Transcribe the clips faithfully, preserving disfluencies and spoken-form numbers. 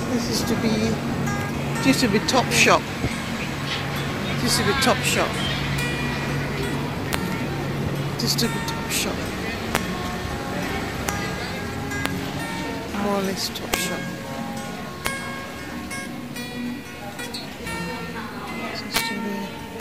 This used to be, it used to be Topshop. It used to be Topshop. It used to be Topshop. More or less Topshop. It used to be.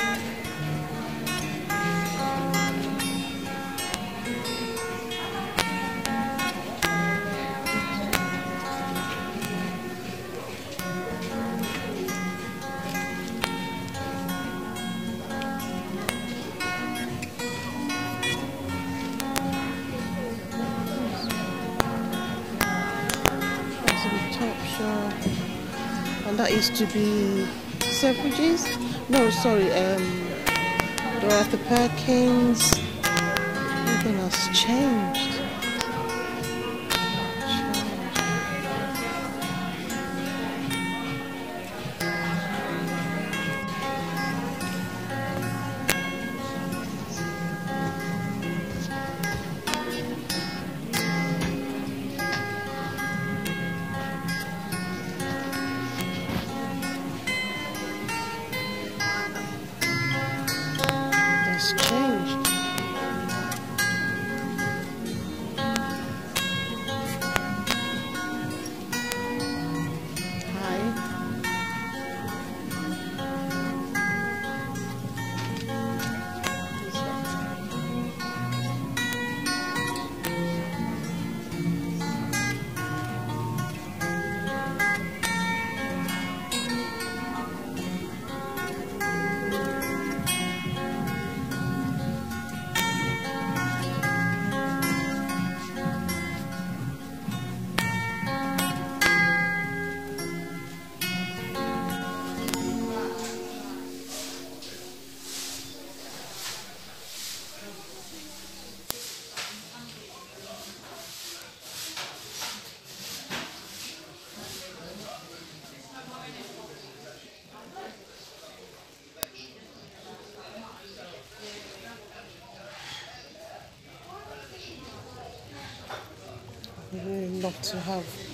Topshop, and that used to be Selfridges. No, sorry, um, Dorothy Perkins. Everything has changed. It's changed. Hi. I really love to have